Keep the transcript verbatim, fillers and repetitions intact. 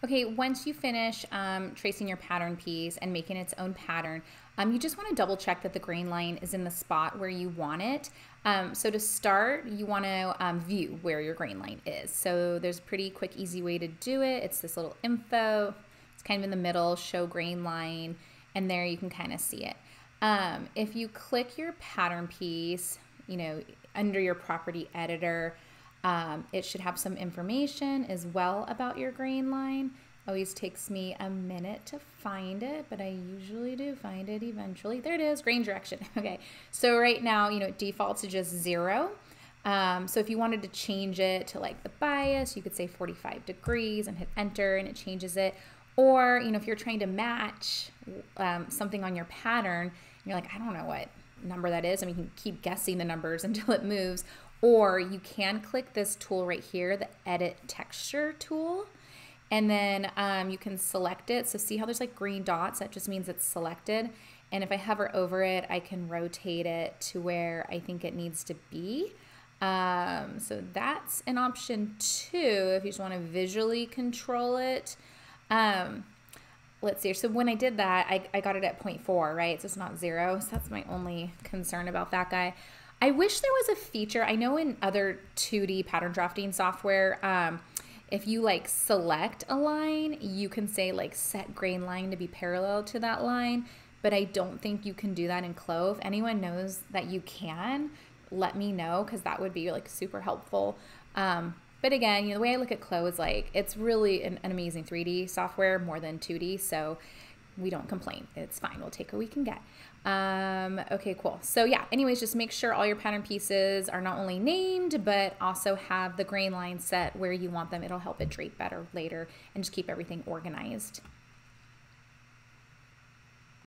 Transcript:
Okay, once you finish um, tracing your pattern piece and making its own pattern, um, you just want to double check that the grain line is in the spot where you want it. Um, so to start, you want to um, view where your grain line is. So there's a pretty quick, easy way to do it. It's this little info. It's kind of in the middle, show grain line, and there you can kind of see it. Um, if you click your pattern piece, you know, under your property editor, Um, it should have some information as well about your grain line. Always takes me a minute to find it, but I usually do find it eventually. There it is, grain direction. Okay, so right now, you know, it defaults to just zero. Um, so if you wanted to change it to like the bias, you could say forty-five degrees and hit enter and it changes it. Or, you know, if you're trying to match um, something on your pattern, you're like, I don't know what number that is. I mean, you can keep guessing the numbers until it moves. Or you can click this tool right here, the edit texture tool, and then um, you can select it. So see how there's like green dots? That just means it's selected. And if I hover over it, I can rotate it to where I think it needs to be. Um, so that's an option too, if you just want to visually control it. Um, let's see. So when I did that, I, I got it at zero point four, right? So it's not zero. So that's my only concern about that guy. I wish there was a feature. I know in other two D pattern drafting software, um, if you like select a line, you can say like set grain line to be parallel to that line, but I don't think you can do that in C L O. If anyone knows that you can, let me know, because that would be like super helpful. Um, but again, you know, the way I look at C L O is like, it's really an, an amazing three D software more than two D, so we don't complain. It's fine. We'll take what we can get. Um, okay, cool. So yeah, anyways, just make sure all your pattern pieces are not only named, but also have the grain line set where you want them. It'll help it drape better later and just keep everything organized.